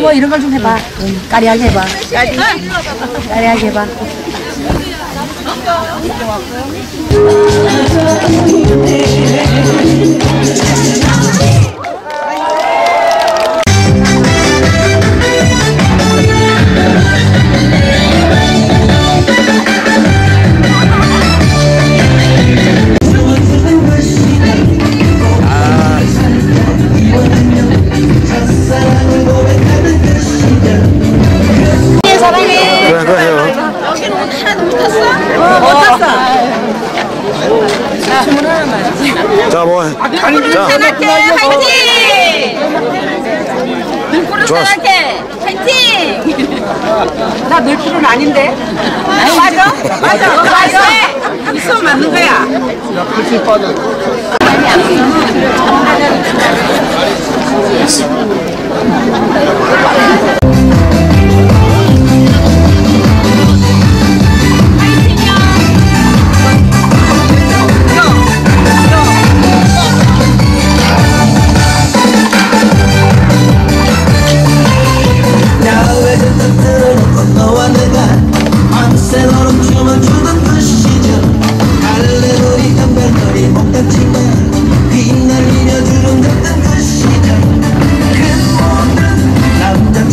뭐 이런 걸 좀 해봐. 까리하게 해봐. 까리하게 해봐. 자, 뭐. 자. 화이팅! 좋았어. 화이팅! 나 늘 필요는 아닌데. 맞아? 있으면 맞는 거야. 너와 내가 밤새 너로 춤을 추던 그 시절 갈래놀이 덤벨놀이 목닥치며 휘날리며 주름잡던 그 시절 그 모든 남자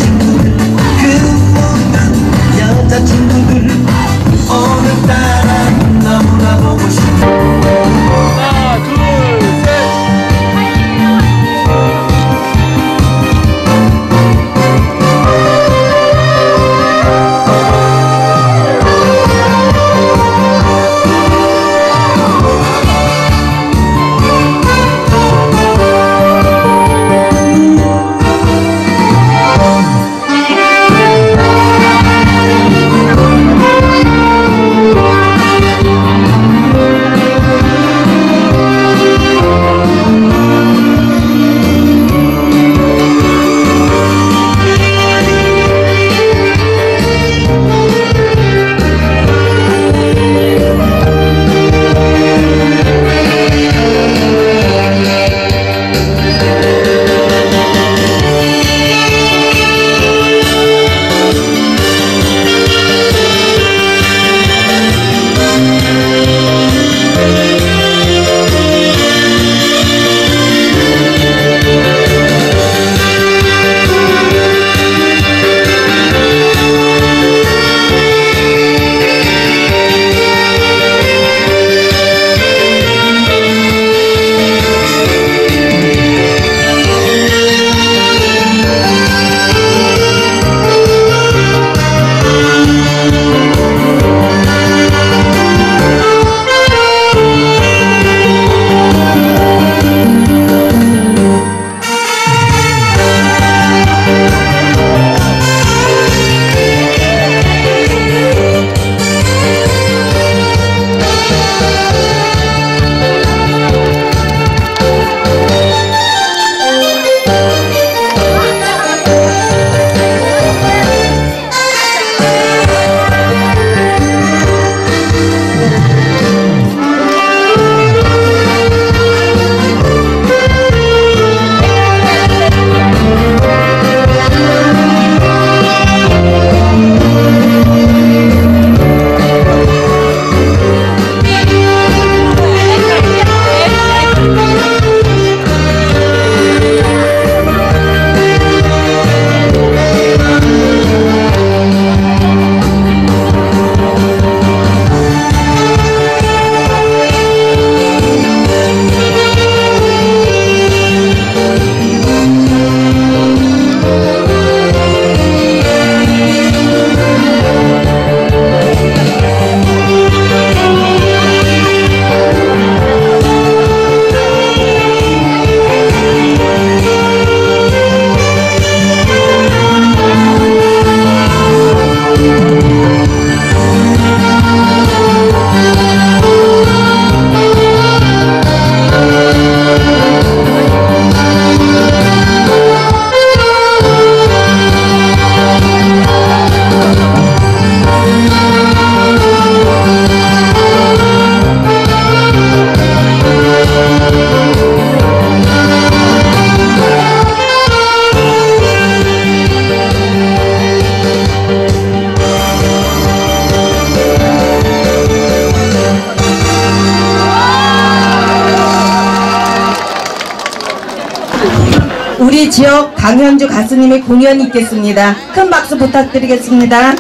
우리 지역 강현주 가수님의 공연이 있겠습니다. 큰 박수 부탁드리겠습니다.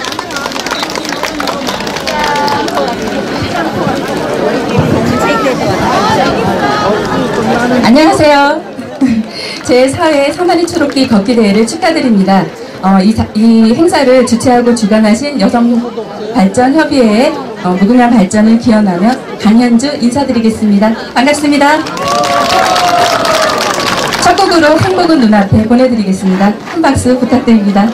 안녕하세요. 제4회 서만이 초록빛 걷기 대회를 축하드립니다. 이 행사를 주최하고 주관하신 여성발전협의회의 무궁한 발전을 기원하며 강현주 인사드리겠습니다. 반갑습니다. 첫 곡으로 행복은 눈앞에 보내드리겠습니다. 큰 박수 부탁드립니다.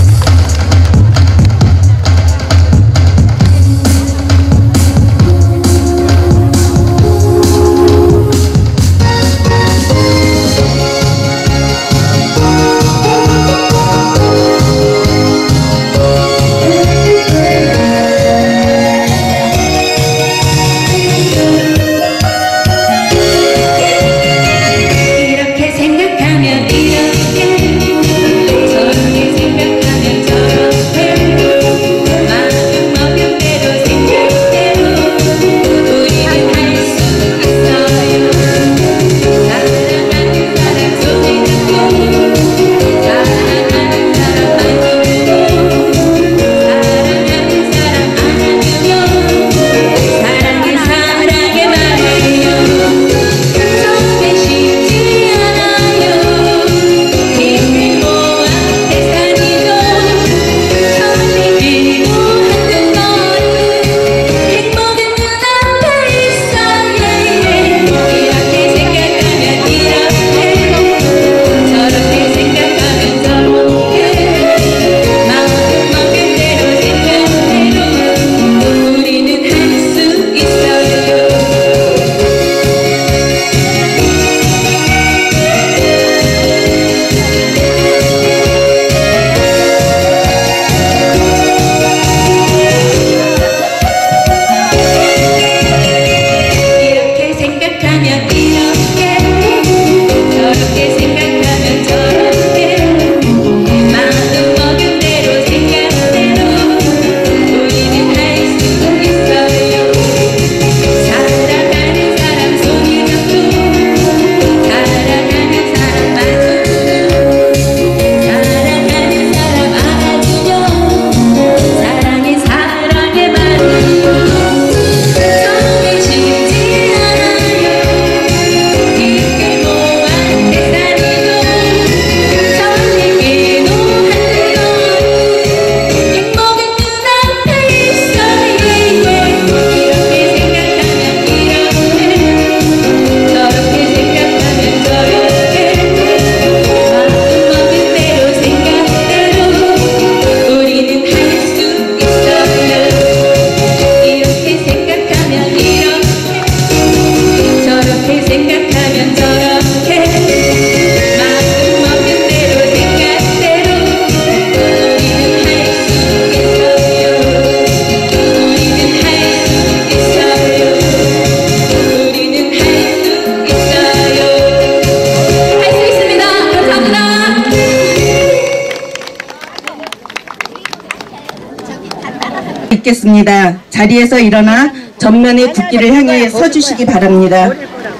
있겠습니다. 자리에서 일어나 전면의 국기를 향해 서주시기 바랍니다.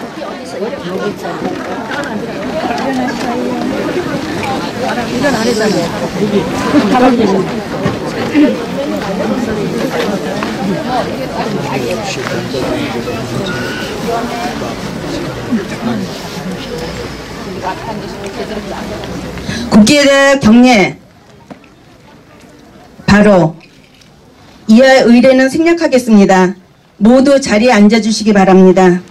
국기에 대한 경례 바로 이하 의례는 생략하겠습니다. 모두 자리에 앉아주시기 바랍니다.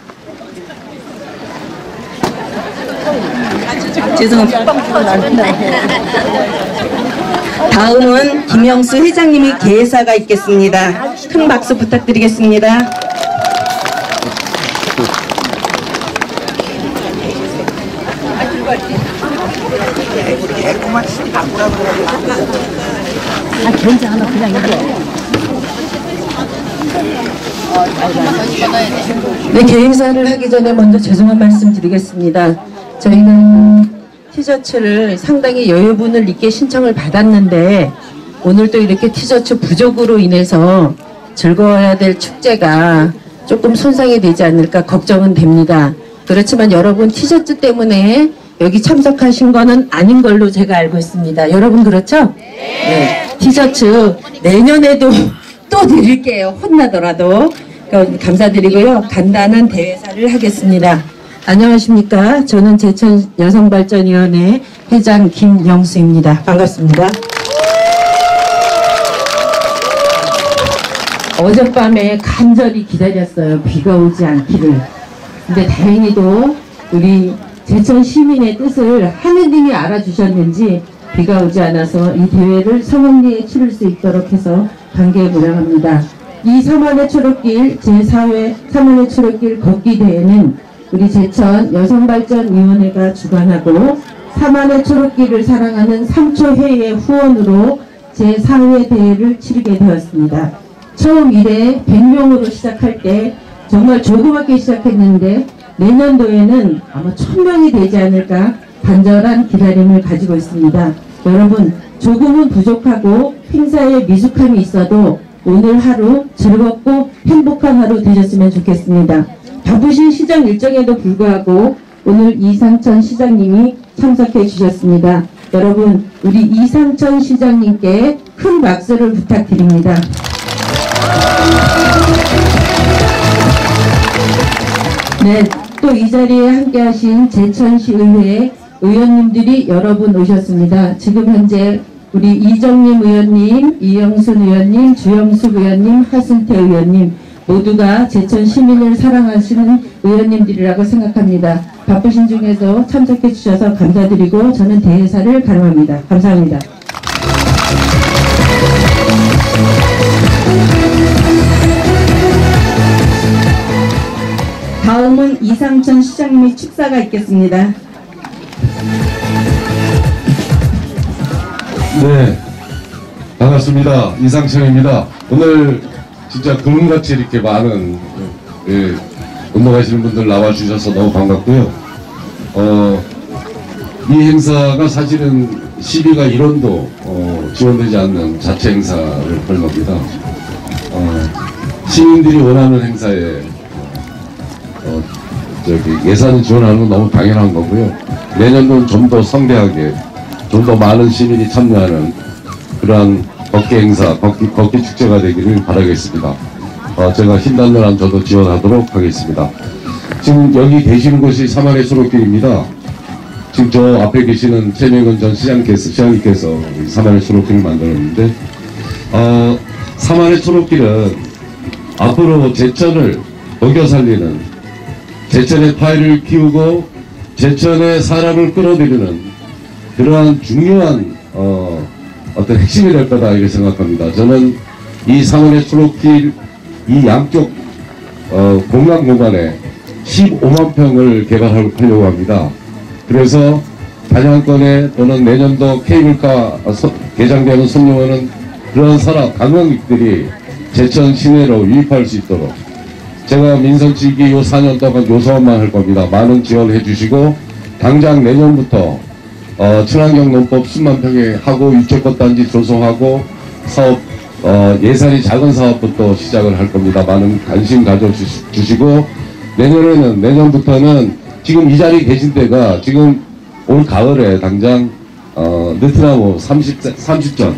죄송합니다. 다음은 김영수 회장님의 개사가 있겠습니다. 큰 박수 부탁드리겠습니다. 괜찮아, 그냥 이게. 네, 개인사를 하기 전에 먼저 죄송한 말씀 드리겠습니다. 저희는 티셔츠를 상당히 여유분을 있게 신청을 받았는데 오늘 또 이렇게 티셔츠 부족으로 인해서 즐거워야 될 축제가 조금 손상이 되지 않을까 걱정은 됩니다. 그렇지만 여러분 티셔츠 때문에 여기 참석하신 거는 아닌 걸로 제가 알고 있습니다. 여러분 그렇죠? 네. 티셔츠 내년에도 또 드릴게요. 혼나더라도. 감사드리고요. 간단한 대회사를 하겠습니다. 안녕하십니까. 저는 제천여성발전위원회 회장 김영수입니다. 반갑습니다. 어젯밤에 간절히 기다렸어요. 비가 오지 않기를. 근데 다행히도 우리 제천 시민의 뜻을 하느님이 알아주셨는지 비가 오지 않아서 이 대회를 성황리에 치를 수 있도록 해서 감개무량합니다. 이 3월의 초록길 제4회 3월의 초록길 걷기 대회는 우리 제천 여성발전위원회가 주관하고 3월의 초록길을 사랑하는 삼초회의 후원으로 제4회 대회를 치르게 되었습니다. 처음 이래 100명으로 시작할 때 정말 조그맣게 시작했는데 내년도에는 아마 1000명이 되지 않을까 간절한 기다림을 가지고 있습니다. 여러분 조금은 부족하고 행사에 미숙함이 있어도 오늘 하루 즐겁고 행복한 하루 되셨으면 좋겠습니다. 바쁘신 시장 일정에도 불구하고 오늘 이상천 시장님이 참석해 주셨습니다. 여러분 우리 이상천 시장님께 큰 박수를 부탁드립니다. 네, 또 이 자리에 함께 하신 제천시의회 의원님들이 여러 분 오셨습니다. 지금 현재 우리 이정림 의원님, 이영순 의원님, 주영숙 의원님, 하순태 의원님 모두가 제천 시민을 사랑하시는 의원님들이라고 생각합니다. 바쁘신 중에도 참석해 주셔서 감사드리고 저는 대회사를 가름합니다. 감사합니다. 다음은 이상천 시장님의 축사가 있겠습니다. 네, 반갑습니다. 이상천입니다. 오늘 진짜 그림같이 이렇게 많은 운동하시는 분들 나와주셔서 너무 반갑고요. 이 행사가 사실은 시비가 1원도 지원되지 않는 자체 행사를 할 겁니다. 시민들이 원하는 행사에 예산을 지원하는 건 너무 당연한 거고요. 내년도는 좀 더 성대하게 좀 더 많은 시민이 참여하는 그러한 걷기 행사, 걷기 축제가 되기를 바라겠습니다. 제가 힘닿는 한 저도 지원하도록 하겠습니다. 지금 여기 계시는 곳이 3월의 초록길입니다. 지금 저 앞에 계시는 최명근 전 시장님께서 3월의 초록길을 만들었는데 3월의 초록길은 앞으로 제천을 먹여 살리는, 제천의 파이를 키우고 제천의 사람을 끌어들이는 그러한 중요한 어떤 핵심이 될 거다 이렇게 생각합니다. 저는 이 3월의 초록길 이 양쪽 공간 공간에 15만 평을 개발하려고 합니다. 그래서 단양권에 또는 내년도 케이블카 개장되는 손님은 그런 사람 관광객들이 제천 시내로 유입할 수 있도록 제가 민선지기 요 4년 동안 요 사업만 할 겁니다. 많은 지원해 주시고 당장 내년부터 친환경 농법 10만 평에 하고 유채꽃단지 조성하고 사업 예산이 작은 사업부터 시작을 할 겁니다. 많은 관심 가져주시고 내년부터는 지금 이 자리에 계신 데가 지금 올 가을에 당장 느티나무 30전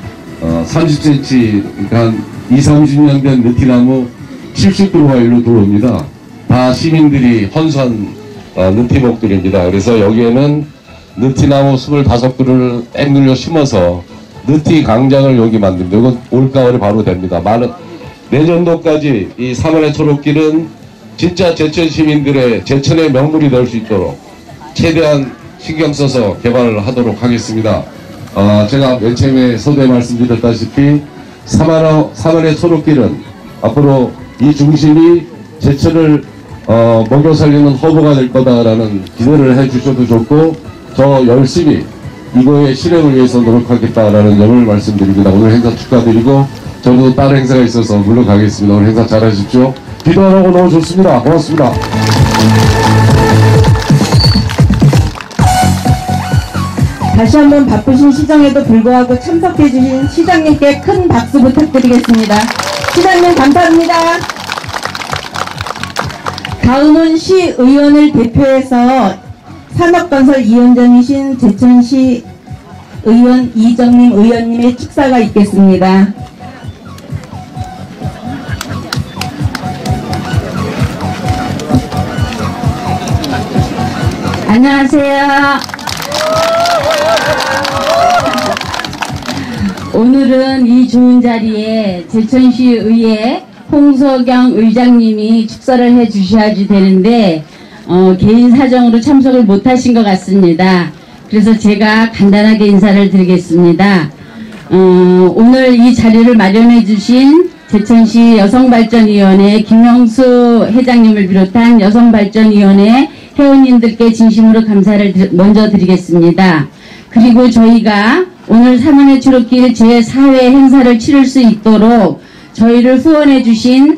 30cm 그러니까 한 20-30년 된 느티나무 70그루가 일로 들어옵니다. 다 시민들이 헌수한 느티목들입니다. 그래서 여기에는 느티나무 25그루를 앵글로 심어서 느티 광장을 여기 만듭니다. 이건 올가을에 바로 됩니다. 내년도까지 이 3월의 초록길은 진짜 제천 시민들의 제천의 명물이 될 수 있도록 최대한 신경 써서 개발을 하도록 하겠습니다. 제가 맨 처음에 서두에 말씀드렸다시피 3월의 초록길은 앞으로 이 중심이 제천을 먹여 살리는 허브가 될 거다라는 기대를 해주셔도 좋고 저 열심히 이거의 실행을 위해서 노력하겠다라는 점을 말씀드립니다. 오늘 행사 축하드리고 저도 다른 행사가 있어서 물러가겠습니다. 오늘 행사 잘 하십시오. 기도 안 하고 너무 좋습니다. 고맙습니다. 다시 한번 바쁘신 시장에도 불구하고 참석해주신 시장님께 큰 박수 부탁드리겠습니다. 시장님 감사합니다. 다음은 시의원을 대표해서 산업건설 2원장이신 제천시 의원 이정림 의원님의 축사가 있겠습니다. 안녕하세요. 오늘은 이 좋은 자리에 제천시 의회 홍석영 의장님이 축사를 해 주셔야지 되는데 개인 사정으로 참석을 못하신 것 같습니다. 그래서 제가 간단하게 인사를 드리겠습니다. 오늘 이 자리를 마련해 주신 제천시 여성발전위원회 김영수 회장님을 비롯한 여성발전위원회 회원님들께 진심으로 감사를 먼저 드리겠습니다. 그리고 저희가 오늘 3원의 초록길 제4회 행사를 치를 수 있도록 저희를 후원해 주신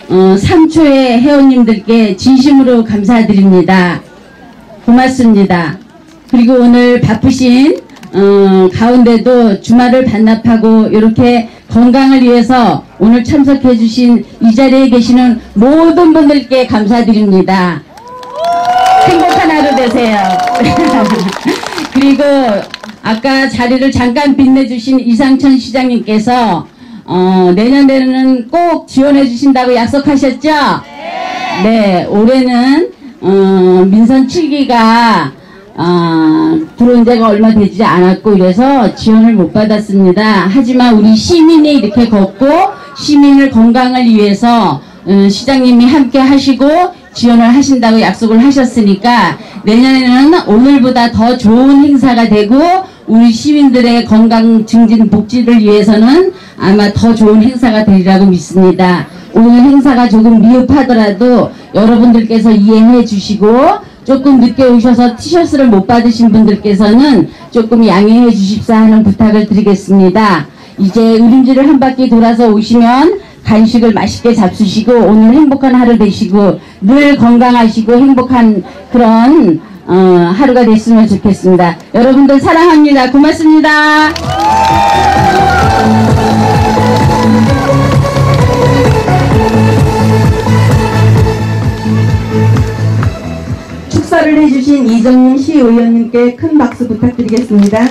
3초의 회원님들께 진심으로 감사드립니다. 고맙습니다. 그리고 오늘 바쁘신 가운데도 주말을 반납하고 이렇게 건강을 위해서 오늘 참석해 주신 이 자리에 계시는 모든 분들께 감사드립니다. 행복한 하루 되세요. 그리고 아까 자리를 잠깐 빛내주신 이상천 시장님께서 내년에는 꼭 지원해 주신다고 약속하셨죠? 네, 올해는 민선 7기가 들어온 지가 얼마 되지 않았고 이래서 지원을 못 받았습니다. 하지만 우리 시민이 이렇게 걷고 시민을 건강을 위해서 시장님이 함께 하시고 지원을 하신다고 약속을 하셨으니까 내년에는 오늘보다 더 좋은 행사가 되고 우리 시민들의 건강 증진 복지를 위해서는 아마 더 좋은 행사가 되리라고 믿습니다. 오늘 행사가 조금 미흡하더라도 여러분들께서 이해해 주시고 조금 늦게 오셔서 티셔츠를 못 받으신 분들께서는 조금 양해해 주십사 하는 부탁을 드리겠습니다. 이제 의림지를 한 바퀴 돌아서 오시면 간식을 맛있게 잡수시고 오늘 행복한 하루 되시고 늘 건강하시고 행복한 그런 하루가 됐으면 좋겠습니다. 여러분들 사랑합니다. 고맙습니다. 축사를 해주신 이정림 시의원님께 큰 박수 부탁드리겠습니다.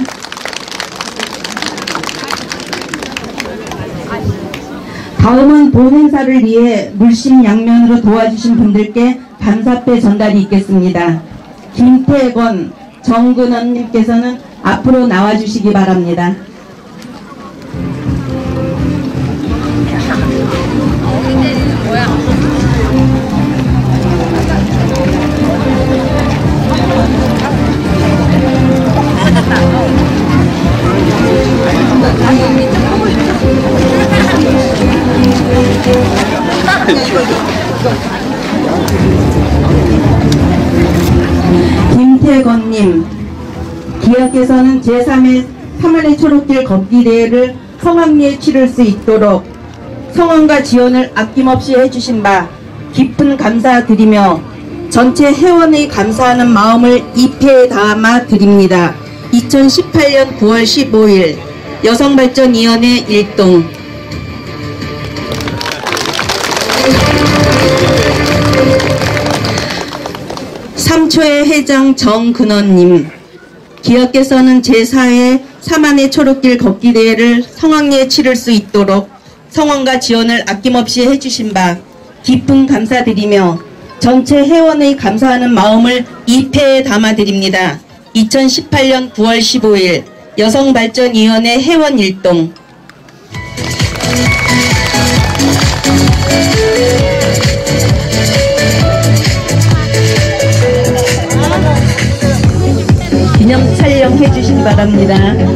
다음은 본 행사를 위해 물심양면으로 도와주신 분들께 감사패 전달이 있겠습니다. 김태권, 정근원님께서는 앞으로 나와주시기 바랍니다. 김태건님, 기업께서는 제3회 3원의 초록길 걷기 대회를 성황리에 치를 수 있도록 성원과 지원을 아낌없이 해주신 바 깊은 감사드리며 전체 회원의 감사하는 마음을 입회에 담아 드립니다. 2018년 9월 15일 여성발전위원회 1동 삼초의 회장 정근원님, 기업께서는 제4회 3원의 초록길 걷기 대회를 성황리에 치를 수 있도록 성원과 지원을 아낌없이 해주신 바 깊은 감사드리며 전체 회원의 감사하는 마음을 입회에 담아드립니다. 2018년 9월 15일 여성발전위원회 회원 1동 기념 촬영해 주시기 바랍니다.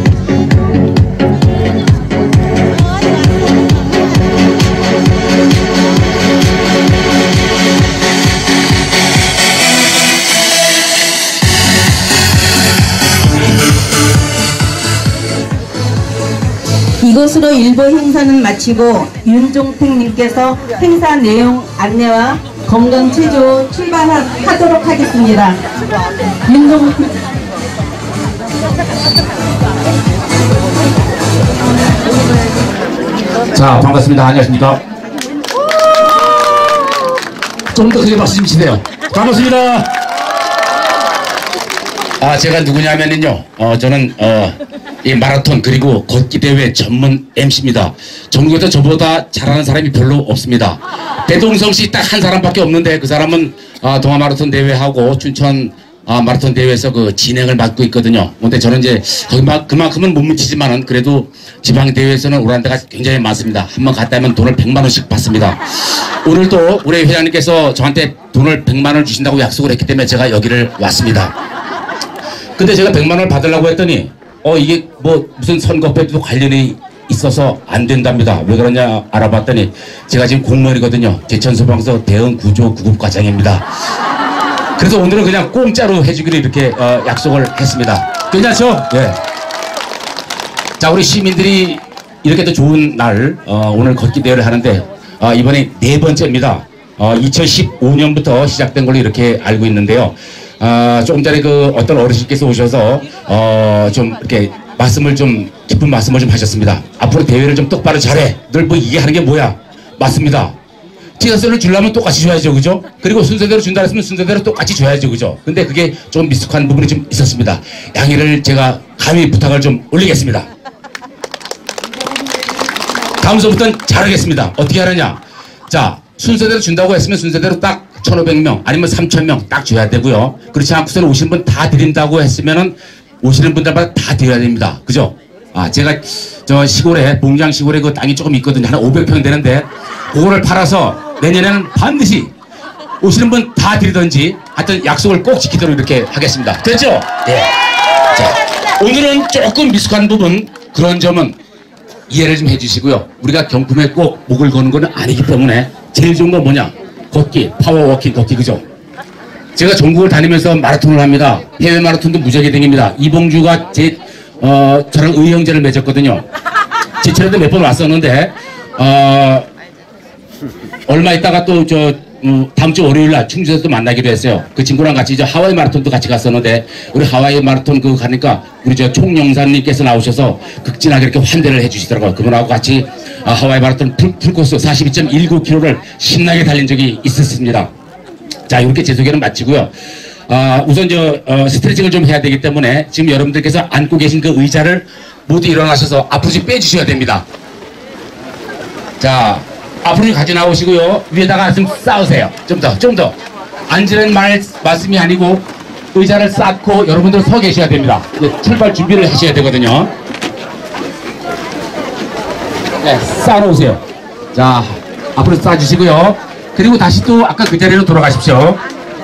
이것으로 일부 행사는 마치고 윤종택님께서 행사 내용 안내와 건강 체조 출발하도록 하겠습니다. 윤종택 자, 반갑습니다. 안녕하십니까? 좀 더 크게 박수 좀 치세요. 반갑습니다. 제가 누구냐면요. 저는 이 마라톤 그리고 걷기 대회 전문 MC입니다. 전국에서 저보다 잘하는 사람이 별로 없습니다. 배동성 씨 딱 한 사람밖에 없는데 그 사람은 동아 마라톤 대회하고 춘천 마라톤 대회에서 그 진행을 맡고 있거든요. 근데 저는 이제 그만큼은 못 미치지만은 그래도 지방 대회에서는 오란 데가 굉장히 많습니다. 한번 갔다 오면 돈을 100만 원씩 받습니다. 오늘도 우리 회장님께서 저한테 돈을 100만 원을 주신다고 약속을 했기 때문에 제가 여기를 왔습니다. 근데 제가 100만 원을 받으려고 했더니 이게 뭐 무슨 선거법에도 관련이 있어서 안 된답니다. 왜 그러냐 알아봤더니 제가 지금 공무원이거든요. 제천소방서 대응구조 구급과장입니다. 그래서 오늘은 그냥 공짜로 해주기로 이렇게 약속을 했습니다. 괜찮죠? 예. 자, 우리 시민들이 이렇게 또 좋은 날 오늘 걷기 대회를 하는데 이번에 4번째입니다. 2015년부터 시작된 걸로 이렇게 알고 있는데요. 조금 전에 그 어떤 어르신께서 오셔서 좀 이렇게 말씀을 좀 깊은 말씀을 좀 하셨습니다. 앞으로 대회를 좀 똑바로 잘해. 늘 뭐 이게 하는 게 뭐야? 맞습니다. 티셔츠를 주려면 똑같이 줘야죠, 그죠? 그리고 순서대로 준다 했으면 순서대로 똑같이 줘야죠, 그죠? 근데 그게 좀 미숙한 부분이 좀 있었습니다. 양해를 제가 감히 부탁을 좀 올리겠습니다. 다음서부터는 잘하겠습니다. 어떻게 하느냐? 자, 순서대로 준다고 했으면 순서대로 딱 1,500명 아니면 3,000명 딱 줘야 되고요. 그렇지 않고서는 오시는 분 다 드린다고 했으면은 오시는 분들마다 다 드려야 됩니다. 그죠? 제가 저 시골에 봉장 시골에 그 땅이 조금 있거든요. 한 500평 되는데 그거를 팔아서 내년에는 반드시 오시는 분 다 드리든지 하여튼 약속을 꼭 지키도록 이렇게 하겠습니다. 됐죠? 예. 자, 오늘은 조금 미숙한 부분 그런 점은 이해를 좀 해주시고요. 우리가 경품에 꼭 목을 거는 건 아니기 때문에 제일 좋은 건 뭐냐? 걷기, 파워워킹 걷기, 그죠? 제가 전국을 다니면서 마라톤을 합니다. 해외 마라톤도 무지하게 다닙니다. 이봉주가 저랑 의형제를 맺었거든요. 제천에도 몇 번 왔었는데 얼마 있다가 또 다음 주 월요일 날 충주에서 또 만나기로 했어요. 그 친구랑 같이 하와이 마라톤도 같이 갔었는데 우리 하와이 마라톤 그거 가니까 우리 총영사님께서 나오셔서 극진하게 이렇게 환대를 해주시더라고요. 그분하고 같이 하와이 마라톤 풀코스 42.19km를 신나게 달린 적이 있었습니다. 자, 이렇게 제 소개는 마치고요. 우선 스트레칭을 좀 해야 되기 때문에 지금 여러분들께서 앉고 계신 그 의자를 모두 일어나셔서 앞으로 좀 빼주셔야 됩니다. 자, 앞으로 좀 가져 나오시고요. 위에다가 좀 쌓으세요. 좀 더. 앉으는 말씀이 아니고 의자를 쌓고 여러분들 서 계셔야 됩니다. 출발 준비를 하셔야 되거든요. 네, 쌓아놓으세요. 자, 앞으로 쌓아주시고요. 그리고 다시 또 아까 그 자리로 돌아가십시오.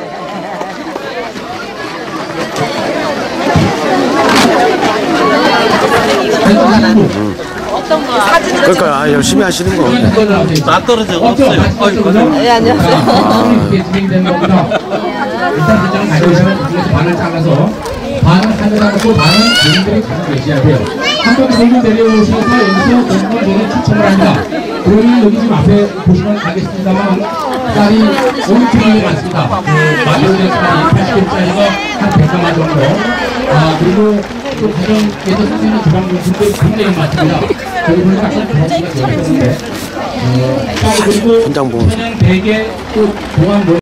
그러니까 열심히 하시는 거. 나 떨어져 없어요. 네, 안녕하세요. 진행된 겁니다. 일단 그쪽은 가져오시면 그중에서 반을 잘라서 반은 하늘하고 반은 본인들이 가지고 계셔야 돼요. 한번 들고 내려오셔서 여기서 본인을 추첨을 합니다. 그러면 여기 지금 앞에 보시면 알겠습니다만 쌀이 5kg이 많습니다. 마지막에 쌀이 80kg짜리가 한 100가마 정도. 그리고 또 가정에서 쓰시는 주방용품도 굉장히 많습니다. 그리고 보니까 아까 주방기가 되어 있었는데 쌀 그리고 그냥 대게 또 동안